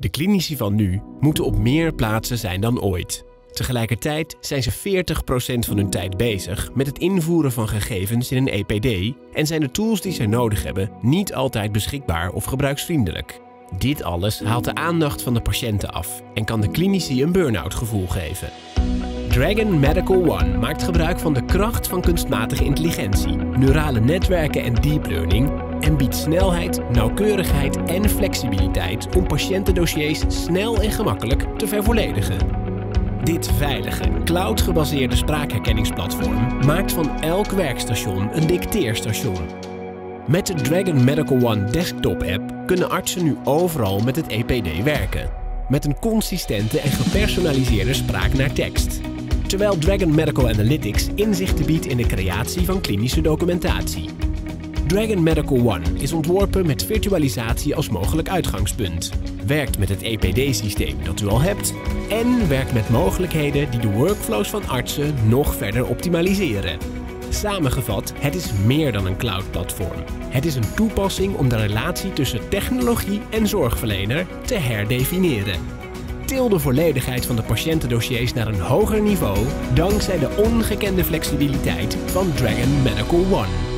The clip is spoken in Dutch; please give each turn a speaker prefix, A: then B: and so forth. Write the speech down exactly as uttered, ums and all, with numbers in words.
A: De klinici van nu moeten op meer plaatsen zijn dan ooit. Tegelijkertijd zijn ze veertig procent van hun tijd bezig met het invoeren van gegevens in een E P D en zijn de tools die zij nodig hebben niet altijd beschikbaar of gebruiksvriendelijk. Dit alles haalt de aandacht van de patiënten af en kan de klinici een burn-out gevoel geven. Dragon Medical One maakt gebruik van de kracht van kunstmatige intelligentie, neurale netwerken en deep learning en biedt snelheid, nauwkeurigheid en flexibiliteit om patiëntendossiers snel en gemakkelijk te vervolledigen. Dit veilige, cloud-gebaseerde spraakherkenningsplatform maakt van elk werkstation een dicteerstation. Met de Dragon Medical One desktop-app kunnen artsen nu overal met het E P D werken, met een consistente en gepersonaliseerde spraak naar tekst. Terwijl Dragon Medical Analytics inzichten biedt in de creatie van klinische documentatie. Dragon Medical One is ontworpen met virtualisatie als mogelijk uitgangspunt, werkt met het E P D-systeem dat u al hebt en werkt met mogelijkheden die de workflows van artsen nog verder optimaliseren. Samengevat, het is meer dan een cloud-platform. Het is een toepassing om de relatie tussen technologie en zorgverlener te herdefiniëren. Til de volledigheid van de patiëntendossiers naar een hoger niveau dankzij de ongekende flexibiliteit van Dragon Medical One.